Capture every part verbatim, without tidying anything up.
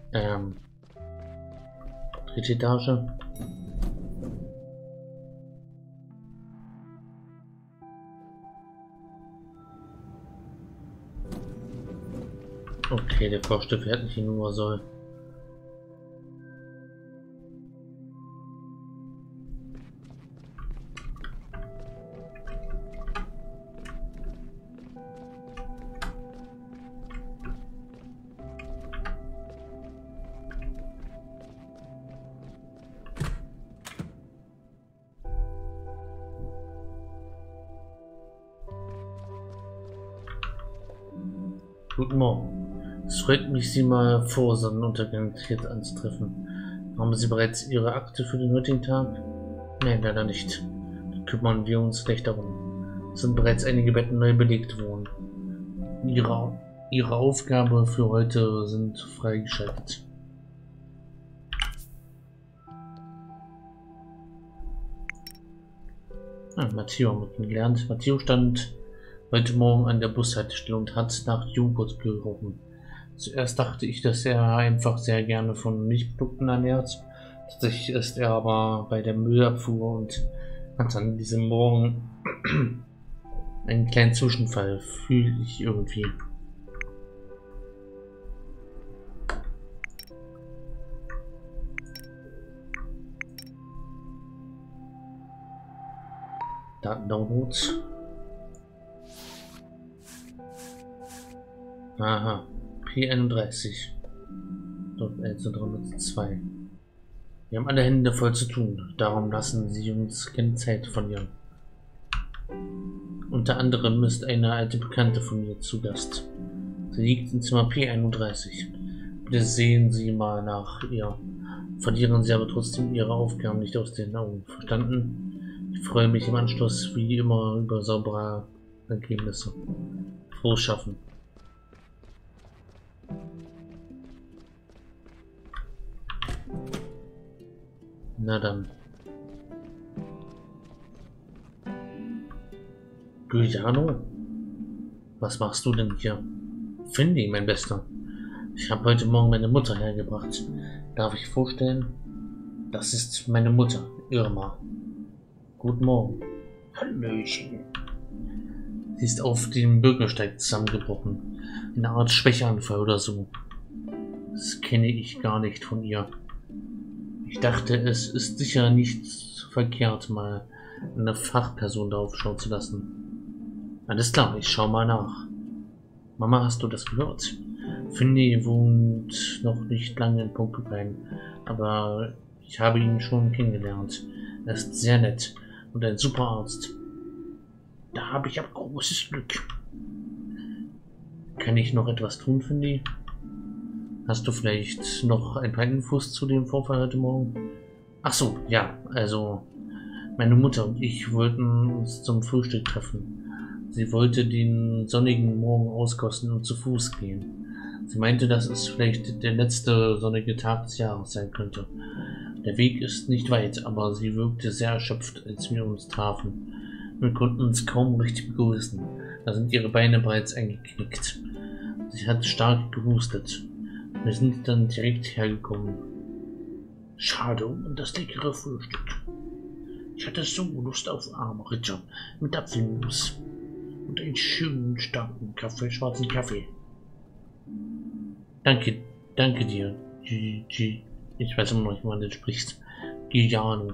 Ähm, dritte Etage. Okay, der Vorstift fährt nicht hin, wo er soll. Guten Morgen. Es freut mich, Sie mal vor Sonnenuntergang jetzt anzutreffen. Haben Sie bereits Ihre Akte für den heutigen Tag? Nein, leider nicht. Da kümmern wir uns gleich darum. Es sind bereits einige Betten neu belegt worden. Ihre, Ihre Aufgabe für heute sind freigeschaltet. Ah, Matteo haben wir kennengelernt. Matteo stand heute Morgen an der Bushaltestelle und hat nach Joghurt gerochen. Zuerst dachte ich, dass er einfach sehr gerne von Milchprodukten ernährt. Tatsächlich ist er aber bei der Müllabfuhr und hat an diesem Morgen einen kleinen Zwischenfall, fühle ich irgendwie. Datendownloads. Aha, P einunddreißig. Dort dreihundertzwei. Wir haben alle Hände voll zu tun, darum lassen Sie uns keine Zeit verlieren. Unter anderem ist eine alte Bekannte von mir zu Gast. Sie liegt im Zimmer P einunddreißig. Bitte sehen Sie mal nach ihr. Verlieren Sie aber trotzdem Ihre Aufgaben nicht aus den Augen. Verstanden? Ich freue mich im Anschluss wie immer über saubere Ergebnisse. Frohes Schaffen. Na dann. Giuliano? Was machst du denn hier? Finley, mein Bester. Ich habe heute Morgen meine Mutter hergebracht. Darf ich vorstellen? Das ist meine Mutter, Irma. Guten Morgen. Hallöchen. Sie ist auf dem Bürgersteig zusammengebrochen. Eine Art Schwächeanfall oder so. Das kenne ich gar nicht von ihr. Ich dachte, es ist sicher nichts verkehrt, mal eine Fachperson darauf schauen zu lassen. Alles klar, ich schau mal nach. Mama, hast du das gehört? Finley wohnt noch nicht lange in Porcupine, aber ich habe ihn schon kennengelernt. Er ist sehr nett und ein super Arzt. Da habe ich aber großes Glück. Kann ich noch etwas tun, Finley? Hast du vielleicht noch ein paar Infos zu dem Vorfall heute Morgen? Ach so, ja, also meine Mutter und ich wollten uns zum Frühstück treffen. Sie wollte den sonnigen Morgen auskosten und zu Fuß gehen. Sie meinte, dass es vielleicht der letzte sonnige Tag des Jahres sein könnte. Der Weg ist nicht weit, aber sie wirkte sehr erschöpft, als wir uns trafen. Wir konnten uns kaum richtig begrüßen. Da sind ihre Beine bereits eingeknickt. Sie hat stark gehustet. Wir sind dann direkt hergekommen. Schade um das leckere Frühstück. Ich hatte so Lust auf arme Ritter mit Apfelmus und einen schönen, starken Kaffee, schwarzen Kaffee. Danke, danke dir, G G. Ich weiß immer noch nicht, wie man das spricht. Giuliano.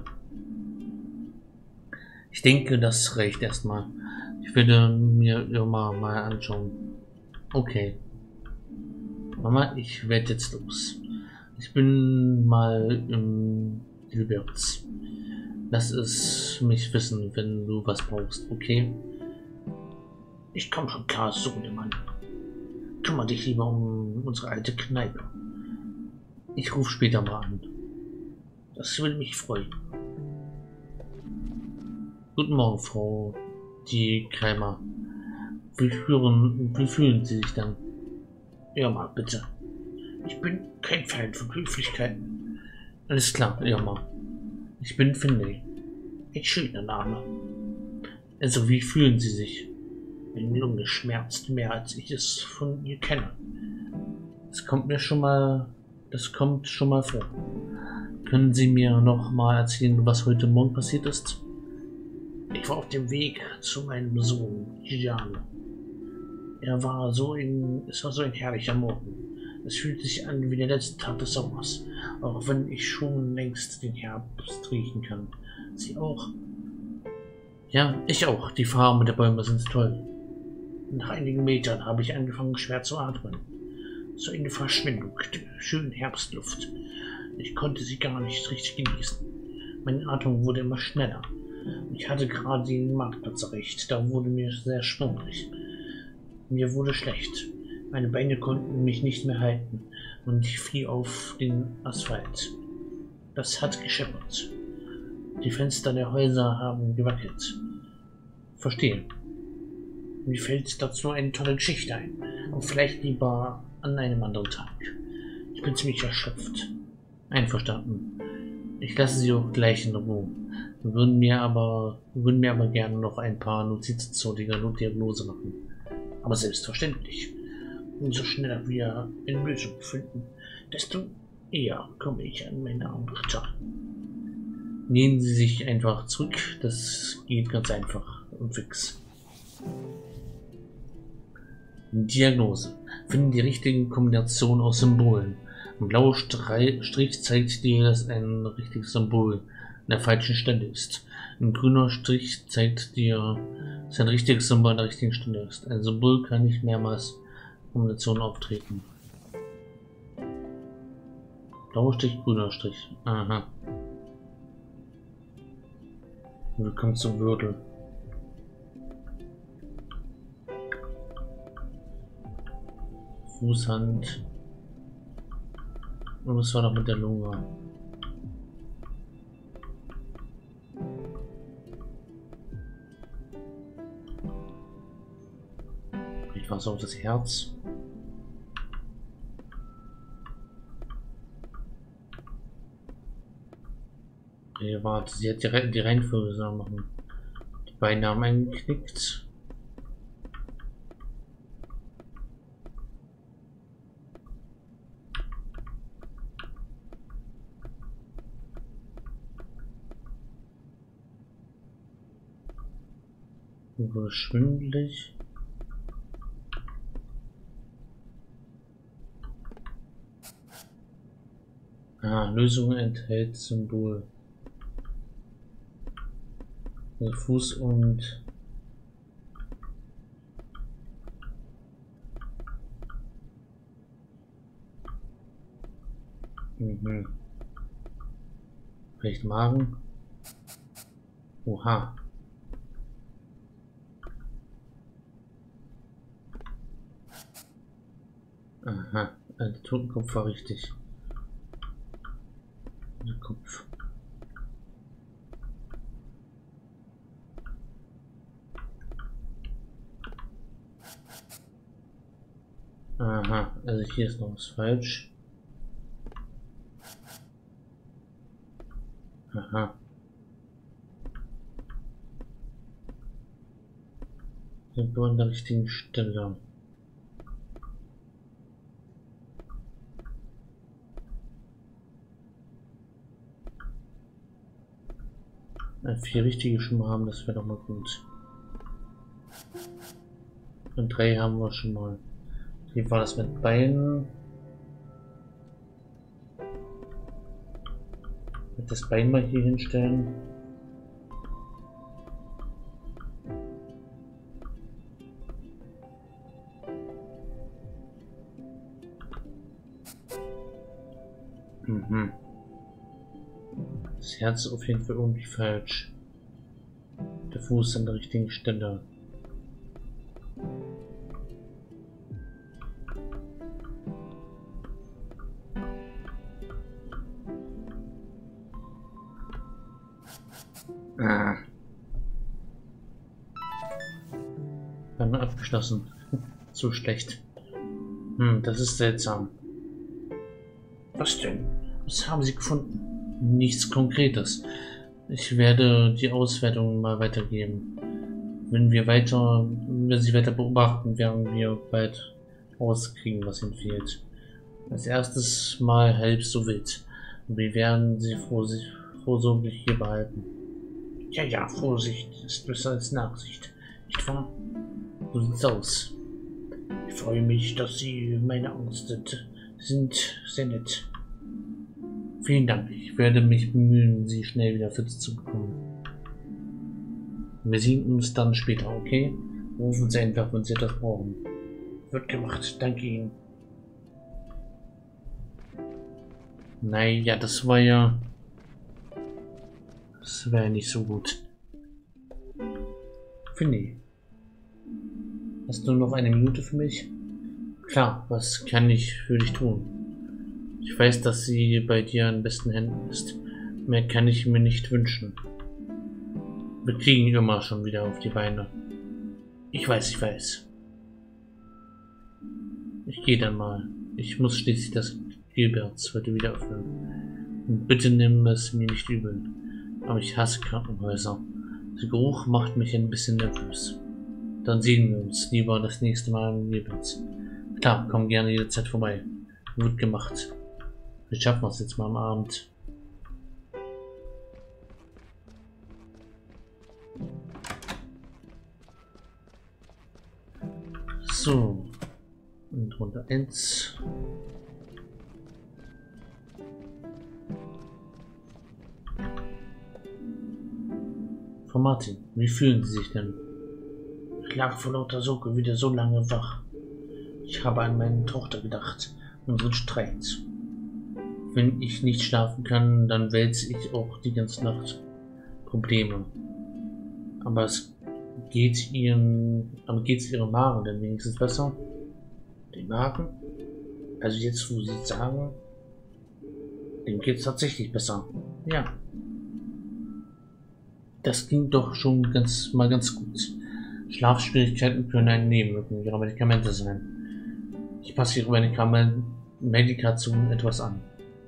Ich denke, das reicht erstmal. Ich werde mir Irma mal anschauen. Okay. Mama, ich werde jetzt los. Ich bin mal im Gilberts. Lass es mich wissen, wenn du was brauchst, okay? Ich komme schon klar, Sohnemann. Kümmere dich lieber um unsere alte Kneipe. Ich rufe später mal an. Das würde mich freuen. Guten Morgen, Frau die Krämer. Wie fühlen, wie fühlen Sie sich dann? Irma, bitte. Ich bin kein Fan von Höflichkeiten. Alles klar, Irma. Ich bin Finley. Ein schöner Name. Also, wie fühlen Sie sich? Meine Lunge schmerzt mehr, als ich es von ihr kenne. Es kommt mir schon mal Das kommt schon mal vor. Können Sie mir noch mal erzählen, was heute Morgen passiert ist? Ich war auf dem Weg zu meinem Sohn, Giuliano. Er war so ein, es war so ein herrlicher Morgen. Es fühlt sich an wie der letzte Tag des Sommers, auch wenn ich schon längst den Herbst riechen kann. Sie auch? Ja, ich auch. Die Farben der Bäume sind toll. Nach einigen Metern habe ich angefangen, schwer zu atmen. So eine Verschwendung der schönen Herbstluft. Ich konnte sie gar nicht richtig genießen. Meine Atmung wurde immer schneller. Ich hatte gerade den Marktplatz erreicht. Da wurde mir sehr schwummrig. Mir wurde schlecht. Meine Beine konnten mich nicht mehr halten und ich fiel auf den Asphalt. Das hat gescheppert. Die Fenster der Häuser haben gewackelt. Verstehe. Mir fällt dazu eine tolle Geschichte ein. Und vielleicht lieber an einem anderen Tag. Ich bin ziemlich erschöpft. Einverstanden. Ich lasse Sie auch gleich in Ruhe. Würden mir aber, würden mir aber gerne noch ein paar Notizen zur Diagnose machen. Aber selbstverständlich. Umso schneller wir eine Lösung finden, desto eher komme ich an meine Anrichter. Lehnen Sie sich einfach zurück. Das geht ganz einfach und fix. Diagnose. Finden die richtigen Kombinationen aus Symbolen. Ein blauer Strich zeigt dir, dass ein richtiges Symbol an der falschen Stelle ist. Ein grüner Strich zeigt dir, dass ein richtiges Symbol an der richtigen Stelle ist. Ein Symbol kann nicht mehrmals Kombinationen auftreten. Blauer Strich, grüner Strich. Aha. Willkommen zum Würdel. Fußhand. Und was war noch mit der Lunge? Ich war so auf das Herz. Okay, warte, sie hat die, Re die Reihenfolge so machen. Die Beine haben eingeknickt. Wurde schwindelig. Ah, Lösung enthält Symbol. Der Fuß und mhm. Vielleicht Magen. Oha. Aha, der Totenkopf war richtig. Der Kopf. Aha, also hier ist noch was falsch. Aha. Sind wir an der richtigen Stelle. Vier richtige schon mal haben, das wäre doch mal gut. Und drei haben wir schon mal. Wie war das mit Beinen? Mit das Bein mal hier hinstellen. Mhm. Das Herz ist auf jeden Fall irgendwie falsch. Der Fuß an der richtigen Stelle. Ah. Einmal abgeschlossen. So schlecht. Hm, das ist seltsam. Was denn? Was haben Sie gefunden? Nichts Konkretes. Ich werde die Auswertung mal weitergeben. Wenn wir weiter, wenn wir sie weiter beobachten, werden wir bald rauskriegen, was ihnen fehlt. Als erstes mal halb so wild. Wir werden sie vorsichtig, vorsorglich hier behalten. Ja, ja, Vorsicht ist besser als Nachsicht. Nicht wahr? So sieht's aus. Ich freue mich, dass Sie meine Angst sind. Sind sehr nett. Vielen Dank. Ich werde mich bemühen, Sie schnell wieder fit zu bekommen. Wir sehen uns dann später, okay? Rufen Sie einfach, wenn Sie das brauchen. Wird gemacht. Danke Ihnen. Naja, das war ja... Das wäre nicht so gut. Finny. Hast du noch eine Minute für mich? Klar, was kann ich für dich tun? Ich weiß, dass sie bei dir in besten Händen ist. Mehr kann ich mir nicht wünschen. Wir kriegen immer schon wieder auf die Beine. Ich weiß, ich weiß. Ich gehe dann mal. Ich muss schließlich das Gilberts heute wieder öffnen. Und bitte nimm es mir nicht übel. Aber ich hasse Krankenhäuser. Der Geruch macht mich ein bisschen nervös. Dann sehen wir uns lieber das nächste Mal im Gilberts. Klar, komm gerne jederzeit vorbei. Wird gemacht. Wir schaffen es jetzt mal am Abend. So. Und Runde eins. Frau Martin, wie fühlen Sie sich denn? Ich lag vor lauter Sorge wieder so lange wach. Ich habe an meine Tochter gedacht, unseren Streit. Wenn ich nicht schlafen kann, dann wälze ich auch die ganze Nacht Probleme. Aber es geht ihren, aber geht's ihrem Magen denn wenigstens besser? Den Magen? Also jetzt, wo Sie sagen, dem geht's tatsächlich besser. Ja. Das ging doch schon ganz mal ganz gut. Schlafschwierigkeiten können eine Nebenwirkung ihrer Medikamente sein. Ich passe ihre Medikamente, Medikation etwas an.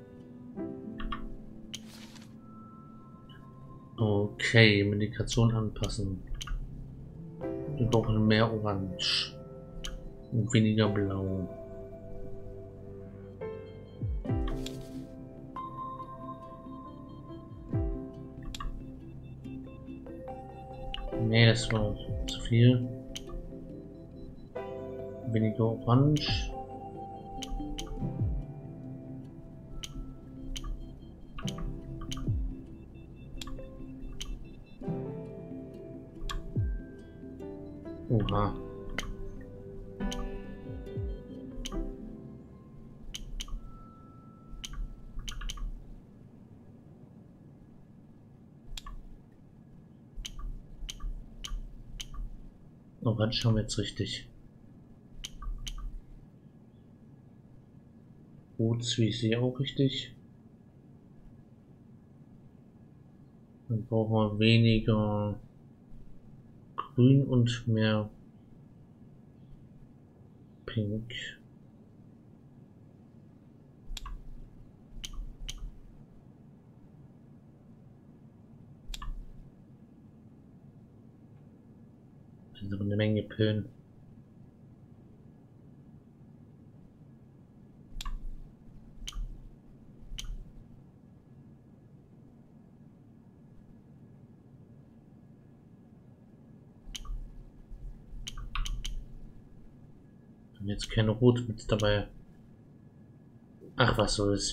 Okay, Medikation anpassen. Wir brauchen mehr Orange und weniger Blau. Nee, das war zu viel. Weniger Orange. Oha. Orange haben wir jetzt richtig. Rot, wie ich sehe, auch richtig. Dann brauchen wir weniger Grün und mehr Pink. Das sind aber eine Menge Pillen. Und jetzt kein Rot mit dabei. Ach, was soll's.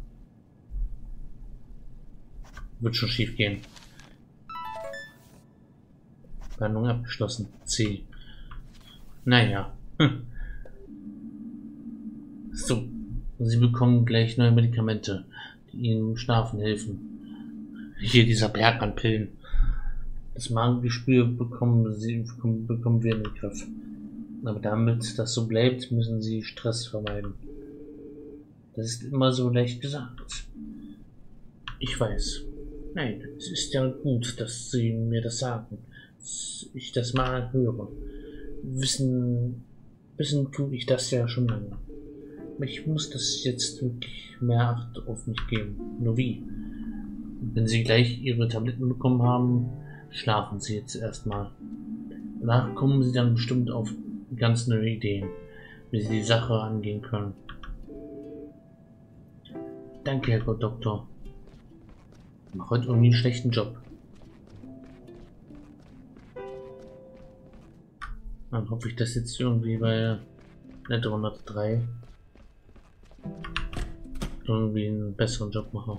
Wird schon schief gehen. Planung abgeschlossen. C. Naja. Hm. So. Sie bekommen gleich neue Medikamente, die Ihnen im Schlafen helfen. Hier dieser Berg an Pillen. Das Magengespür bekommen Sie bekommen, bekommen wir in den Griff. Aber damit das so bleibt, müssen Sie Stress vermeiden. Das ist immer so leicht gesagt. Ich weiß. Nein, es ist ja gut, dass Sie mir das sagen. Dass ich das mal höre. Wissen, wissen tue ich das ja schon lange. Aber ich muss das jetzt wirklich mehr Acht auf mich geben. Nur wie? Wenn Sie gleich Ihre Tabletten bekommen haben, schlafen Sie jetzt erstmal. Danach kommen Sie dann bestimmt auf ganz neue Ideen, wie Sie die Sache angehen können. Danke, Herr Doktor. Ich mache heute irgendwie einen schlechten Job. Dann hoffe ich, dass jetzt irgendwie bei der dreihundertdrei irgendwie einen besseren Job mache.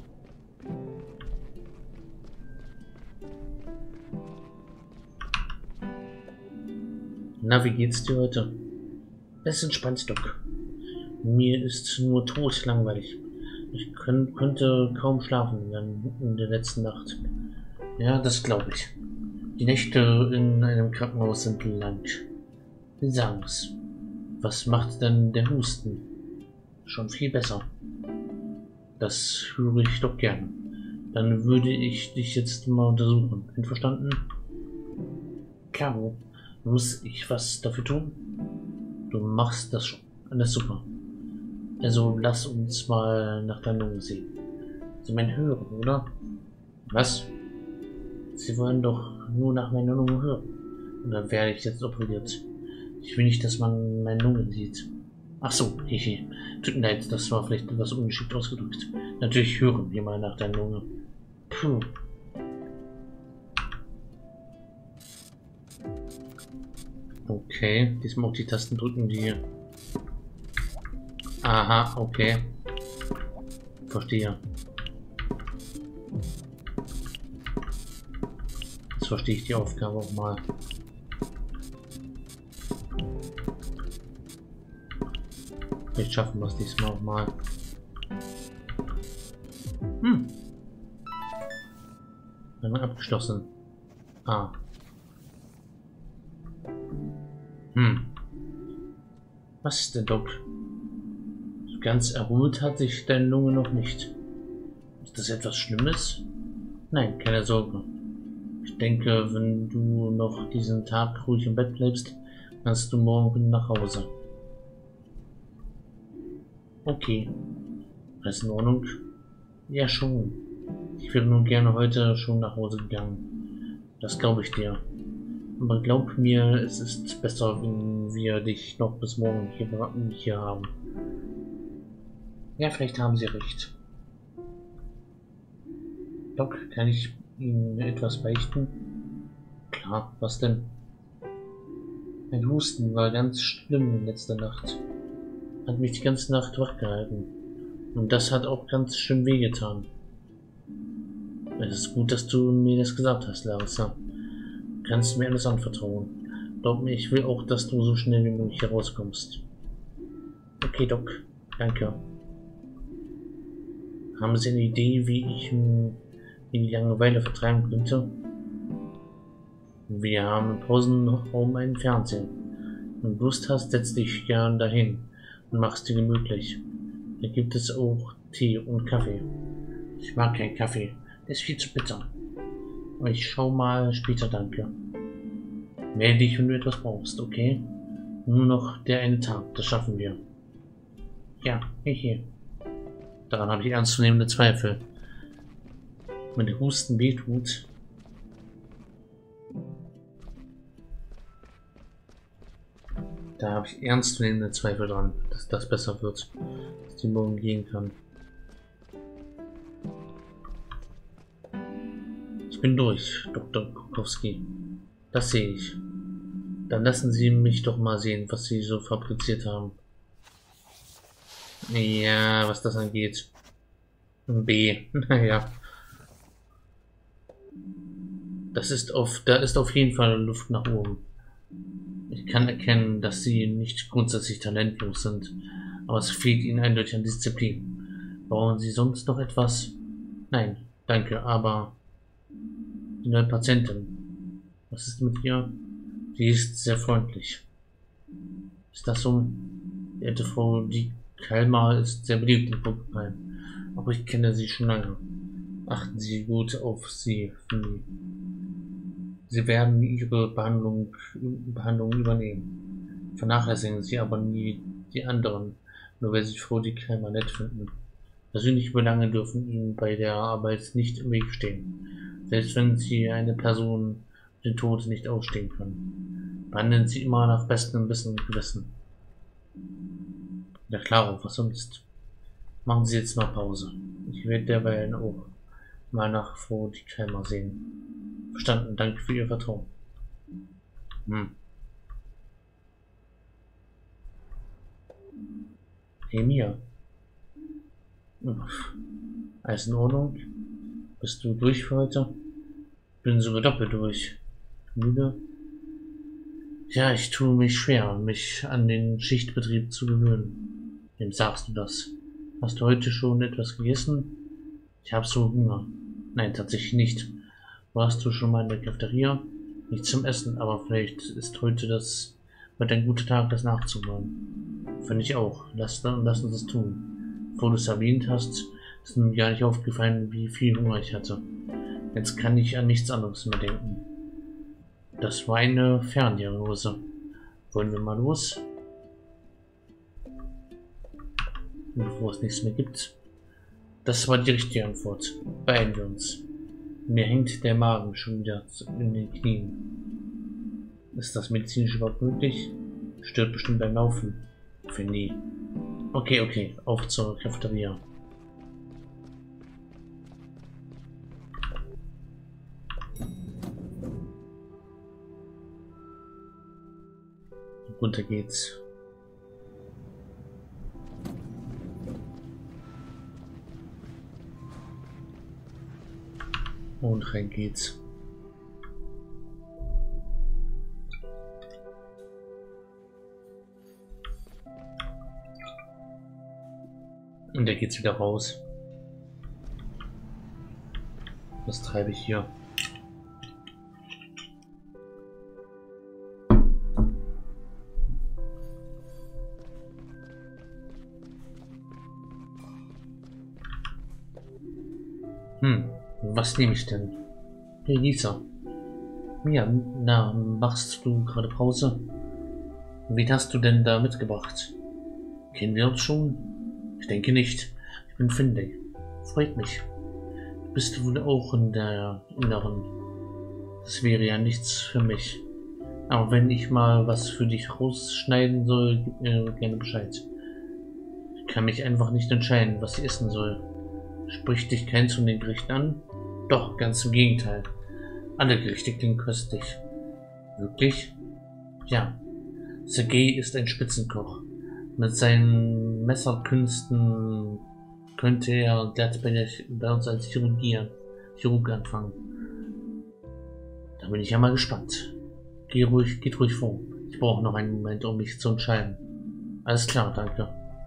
Na, wie geht's dir heute? Es ist entspannt, Doc. Mir ist nur tot langweilig. Ich könnt, konnte kaum schlafen in, in der letzten Nacht. Ja, das glaube ich. Die Nächte in einem Krankenhaus sind lang. Sie sagen's. Was macht denn der Husten? Schon viel besser. Das höre ich doch gern. Dann würde ich dich jetzt mal untersuchen. Einverstanden? Klaro. Muss ich was dafür tun? Du machst das schon. Alles super. Also lass uns mal nach deinen Lungen sehen. Sie meinen hören, oder? Was? Sie wollen doch nur nach meiner Lunge hören. Und dann werde ich jetzt operiert. Ich will nicht, dass man meine Lunge sieht. Ach so, hehe. Tut mir leid, das war vielleicht etwas ungeschickt ausgedrückt. Natürlich hören wir mal nach deiner Lunge. Puh. Okay, diesmal auch die Tasten drücken, die... Aha, okay. Verstehe. Jetzt verstehe ich die Aufgabe auch mal. Vielleicht schaffen wir es diesmal auch mal. Hm. Dann abgeschlossen. Ah. Hm. Was ist denn, Doc? Ganz erholt hat sich deine Lunge noch nicht. Ist das etwas Schlimmes? Nein, keine Sorge. Ich denke, wenn du noch diesen Tag ruhig im Bett bleibst, kannst du morgen nach Hause. Okay. Alles in Ordnung? Ja, schon. Ich wäre nun gerne heute schon nach Hause gegangen. Das glaube ich dir. Aber glaub mir, es ist besser, wenn wir dich noch bis morgen hier, hier haben. Ja, vielleicht haben Sie recht. Doc, kann ich Ihnen etwas beichten? Klar, was denn? Mein Husten war ganz schlimm in letzter Nacht. Hat mich die ganze Nacht wach gehalten. Und das hat auch ganz schön wehgetan. Es ist gut, dass du mir das gesagt hast, Larissa. Du kannst mir alles anvertrauen. Glaub mir, ich will auch, dass du so schnell wie möglich hier rauskommst. Okay, Doc. Danke. Haben Sie eine Idee, wie ich in die Langeweile vertreiben könnte? Wir haben im Pausenraum einen Fernseher. Wenn du Lust hast, setz dich gern dahin und mach's dir gemütlich. Da gibt es auch Tee und Kaffee. Ich mag keinen Kaffee, der ist viel zu bitter. Aber ich schau mal später, danke. Melde dich, wenn du etwas brauchst, okay? Nur noch der eine Tag, das schaffen wir. Ja, hier. Daran habe ich ernstzunehmende Zweifel. Wenn der Husten wehtut, da habe ich ernstzunehmende Zweifel dran, dass das besser wird, dass die morgen gehen kann. Ich bin durch, Doktor Kukowski. Das sehe ich. Dann lassen Sie mich doch mal sehen, was Sie so fabriziert haben. Ja, was das angeht. B. Naja. Das ist auf, da ist auf jeden Fall Luft nach oben. Ich kann erkennen, dass Sie nicht grundsätzlich talentlos sind, aber es fehlt Ihnen eindeutig an Disziplin. Brauchen Sie sonst noch etwas? Nein, danke, aber die neue Patientin. Was ist mit ihr? Sie ist sehr freundlich. Ist das so? Die alte Frau, die Kalmar ist sehr beliebt in Puppenheim, aber ich kenne sie schon lange. Achten Sie gut auf sie. Sie werden ihre Behandlung, Behandlung übernehmen. Vernachlässigen Sie aber nie die anderen, nur weil Sie Frau die Kalmar nett finden. Persönliche Belange dürfen Ihnen bei der Arbeit nicht im Weg stehen, selbst wenn Sie eine Person den Tod nicht ausstehen können. Behandeln Sie immer nach bestem Wissen und Gewissen. Ja klar, was sonst? Machen Sie jetzt mal Pause. Ich werde derweil auch mal nach vor die Krämer sehen. Verstanden, danke für Ihr Vertrauen. Hm. Hey Mia. Alles in Ordnung? Bist du durch für heute? Bin sogar doppelt durch. Müde? Ja, ich tue mich schwer, mich an den Schichtbetrieb zu gewöhnen. Wem sagst du das? Hast du heute schon etwas gegessen? Ich habe so Hunger. Nein, tatsächlich nicht. Warst du schon mal in der Cafeteria? Nicht zum Essen, aber vielleicht ist heute das heute ein guter Tag, das nachzuholen. Finde ich auch. Lass, lass uns das tun. Bevor du es erwähnt hast, ist mir gar nicht aufgefallen, wie viel Hunger ich hatte. Jetzt kann ich an nichts anderes mehr denken. Das war eine Ferndiagnose. Wollen wir mal los? Bevor es nichts mehr gibt. Das war die richtige Antwort. Beeilen wir uns. Mir hängt der Magen schon wieder in den Knien. Ist das medizinisch überhaupt möglich? Stört bestimmt beim Laufen. Für nie. Okay, okay. Auf zur Cafeteria. Runter geht's. Und rein geht's. Und der geht's wieder raus. Was treibe ich hier? Hm, was nehme ich denn? Hey Lisa. Ja, na, machst du gerade Pause? Wen hast du denn da mitgebracht? Kennen wir uns schon? Ich denke nicht. Ich bin Finlay. Freut mich. Bist du wohl auch in der Inneren? Das wäre ja nichts für mich. Aber wenn ich mal was für dich rausschneiden soll, gib mir gerne Bescheid. Ich kann mich einfach nicht entscheiden, was ich essen soll. Spricht dich keins von den Gerichten an? Doch, ganz im Gegenteil. Alle Gerichte klingen köstlich. Wirklich? Ja. Sergei ist ein Spitzenkoch. Mit seinen Messerkünsten könnte er glatt bei, der, bei uns als Chirurgie, Chirurg anfangen. Da bin ich ja mal gespannt. Geh ruhig, geht ruhig vor. Ich brauche noch einen Moment, um mich zu entscheiden. Alles klar, danke.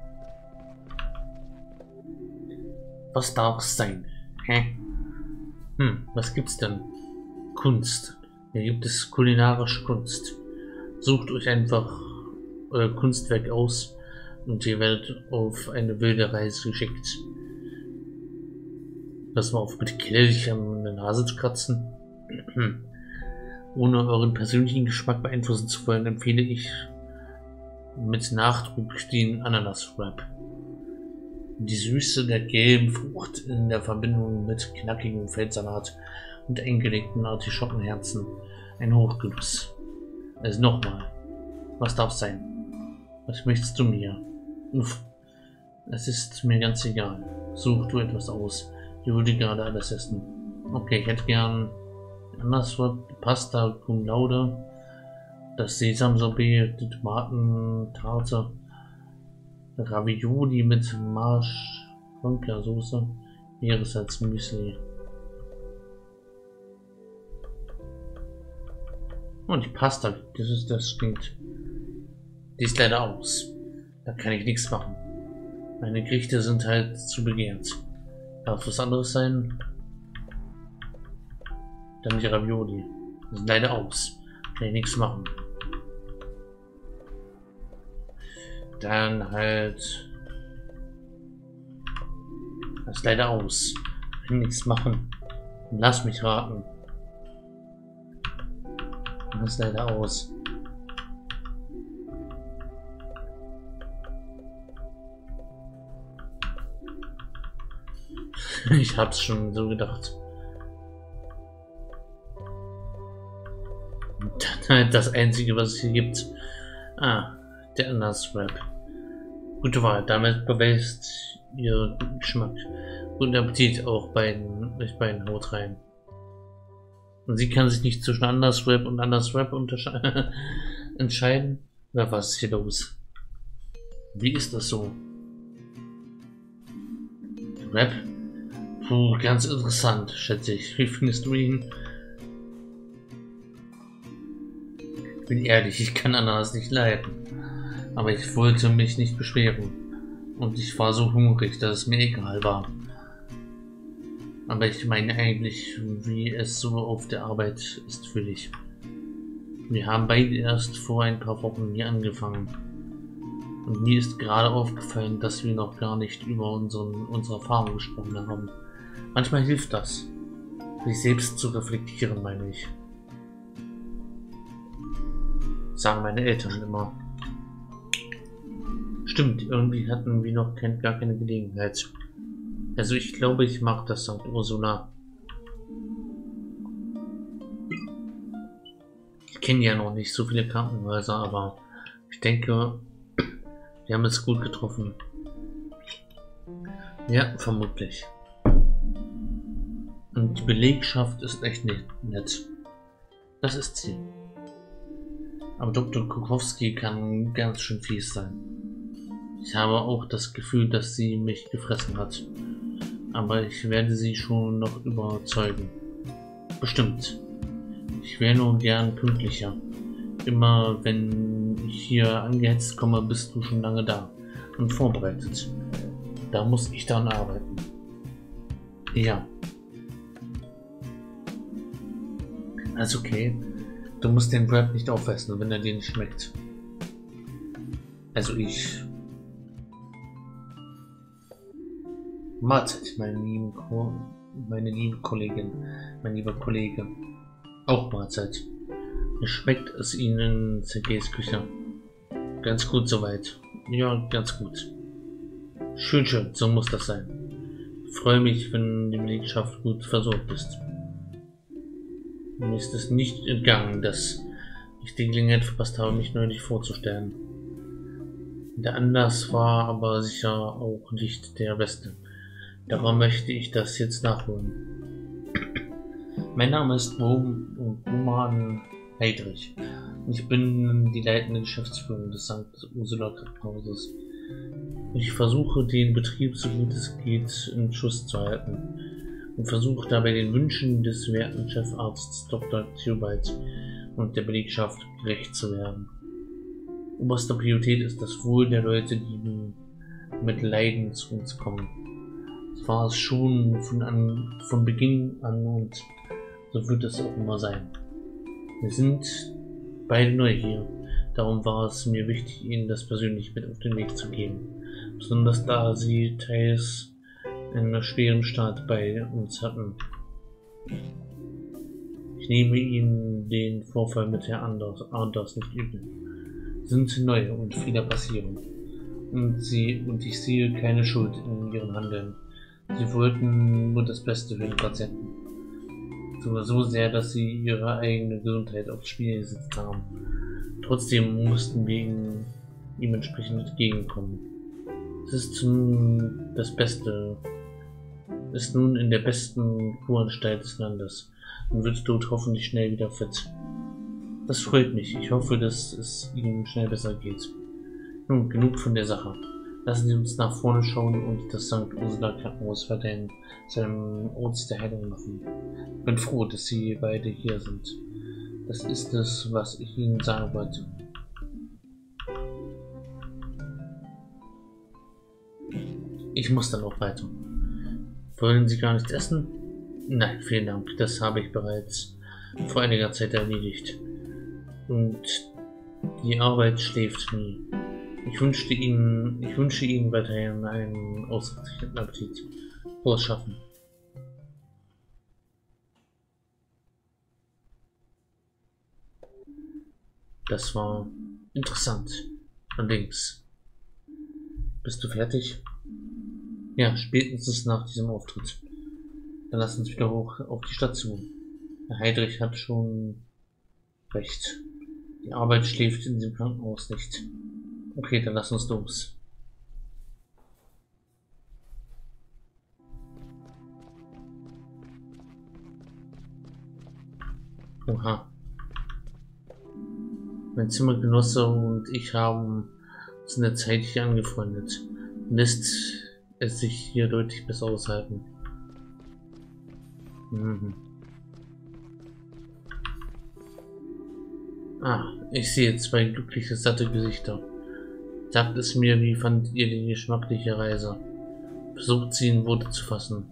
Was darf es sein? Hä? Hm, was gibt's denn? Kunst. Hier gibt es kulinarische Kunst. Sucht euch einfach euer Kunstwerk aus und ihr werdet auf eine wilde Reise geschickt. Pass mal auf, bitte Kelch an der Nase zu kratzen. Ohne euren persönlichen Geschmack beeinflussen zu wollen, empfehle ich mit Nachdruck den Ananas-Wrap. Die Süße der gelben Frucht in der Verbindung mit knackigem Feldsalat und eingelegten Artischockenherzen. Ein Hochgenuss. Also nochmal. Was darf sein? Was möchtest du mir? Uff. Es ist mir ganz egal. Such du etwas aus. Ich würde gerade alles essen. Okay, ich hätte gern Anderswort Pasta cum laude, das Sesamsorbet, die Tomatentarte, Ravioli mit Marsch, Soße, Meeressalz Müsli. Und die Pasta, das ist das klingt. Die ist leider aus. Da kann ich nichts machen. Meine Gerichte sind halt zu begehrt. Darf was anderes sein? Dann die Ravioli. Die sind leider aus. Kann ich nichts machen. Dann halt. Das ist leider aus. Kann nichts machen. Lass mich raten. Das ist leider aus. Ich hab's schon so gedacht. Dann halt das einzige, was es hier gibt. Ah, der Ananas-Wrap. Gute Wahl, damit beweist ihr Geschmack. Guten Appetit auch beiden, euch beiden, haut rein. Und sie kann sich nicht zwischen Underswap und Underswap entscheiden. Na, was ist hier los? Wie ist das so? Rap? Puh, ganz interessant, schätze ich. Wie findest du ihn? Ich bin ehrlich, ich kann Ananas nicht leiden. Aber ich wollte mich nicht beschweren. Und ich war so hungrig, dass es mir egal war. Aber ich meine eigentlich, wie es so auf der Arbeit ist für dich. Wir haben beide erst vor ein paar Wochen hier angefangen. Und mir ist gerade aufgefallen, dass wir noch gar nicht über unseren, unsere Erfahrungen gesprochen haben. Manchmal hilft das, sich selbst zu reflektieren, meine ich. Sagen meine Eltern immer. Stimmt, irgendwie hatten wir noch kein, gar keine Gelegenheit. Also ich glaube, ich mag das Sankt Ursula. Ich kenne ja noch nicht so viele Krankenhäuser, aber ich denke, wir haben es gut getroffen. Ja, vermutlich. Und die Belegschaft ist echt nett. Das ist sie. Aber Doktor Kukowski kann ganz schön fies sein. Ich habe auch das Gefühl, dass sie mich gefressen hat. Aber ich werde sie schon noch überzeugen. Bestimmt. Ich wäre nur gern pünktlicher. Immer wenn ich hier angehetzt komme, bist du schon lange da und vorbereitet. Da muss ich daran arbeiten. Ja. Also okay. Du musst den Wrap nicht aufessen, wenn er dir nicht schmeckt. Also ich. Mahlzeit, meine lieben Ko meine liebe Kollegin, mein lieber Kollege. Auch Mahlzeit. Schmeckt es Ihnen in Sergeis Küche? Ganz gut soweit. Ja, ganz gut. Schön, schön, so muss das sein. Ich freue mich, wenn die Belegschaft gut versorgt ist. Mir ist es nicht entgangen, dass ich die Gelegenheit verpasst habe, mich neulich vorzustellen. Der Anlass war aber sicher auch nicht der beste. Darum möchte ich das jetzt nachholen. Mein Name ist Roman Heydrich und ich bin die leitende Geschäftsführung des Sankt Ursula Krankenhauses. Ich versuche, den Betrieb so gut es geht in Schuss zu halten und versuche dabei den Wünschen des werten Chefarztes Doktor Theobald und der Belegschaft gerecht zu werden. Oberste Priorität ist das Wohl der Leute, die mit Leiden zu uns kommen. Das war es schon von, an, von Beginn an und so wird es auch immer sein. Wir sind beide neu hier, darum war es mir wichtig, Ihnen das persönlich mit auf den Weg zu geben, besonders da Sie teils in einer schweren Start bei uns hatten. Ich nehme Ihnen den Vorfall mit Herrn Anders, Anders nicht übel. Sie sind neu und Fehler passieren. Und, sie, und ich sehe keine Schuld in Ihrem Handeln. Sie wollten nur das Beste für den Patienten. Sogar so sehr, dass sie ihre eigene Gesundheit aufs Spiel gesetzt haben. Trotzdem mussten wir ihm, ihm entsprechend entgegenkommen. Es ist nun das Beste, ist nun in der besten Kuranstalt des Landes und wird dort hoffentlich schnell wieder fit. Das freut mich. Ich hoffe, dass es Ihnen schnell besser geht. Nun, genug von der Sache. Lassen Sie uns nach vorne schauen und das Sankt Ursula Krankenhaus weiterhin zu einem Ort der Heilung machen. Ich bin froh, dass Sie beide hier sind. Das ist es, was ich Ihnen sagen wollte. Ich muss dann auch weiter. Wollen Sie gar nichts essen? Nein, vielen Dank. Das habe ich bereits vor einiger Zeit erledigt. Und die Arbeit schläft nie. Ich wünsche Ihnen, ich wünsche Ihnen weiterhin einen ausgezeichneten Appetit. Frohes Schaffen. Das war interessant. Allerdings. Bist du fertig? Ja, spätestens nach diesem Auftritt. Dann lass uns wieder hoch auf die Station. Herr Heydrich hat schon recht. Die Arbeit schläft in diesem Krankenhaus nicht. Okay, dann lass uns los. Oha. Mein Zimmergenosse und ich haben uns in der Zeit hier angefreundet. Lässt es sich hier deutlich besser aushalten. Mhm. Ah, ich sehe zwei glückliche, satte Gesichter. Sagt es mir, wie fandet ihr die geschmackliche Reise? Versucht sie in Worte zu fassen.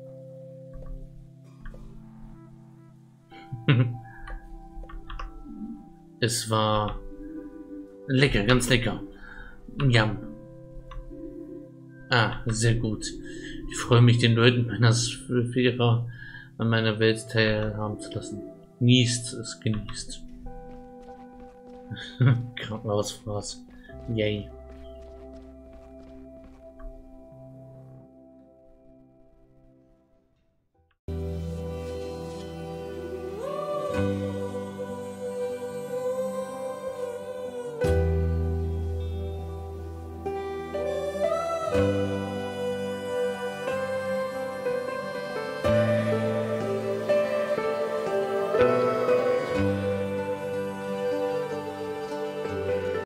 Es war lecker, ganz lecker. Jam. Ah, sehr gut. Ich freue mich, den Leuten meiner Sphäre an meiner Welt teilhaben zu lassen. Genießt es, genießt. Krankenhausfraß. Yay. Thank you.